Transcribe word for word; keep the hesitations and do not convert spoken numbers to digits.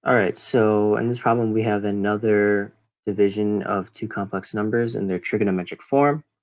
All right, so in this problem, we have another division of two complex numbers in their trigonometric form.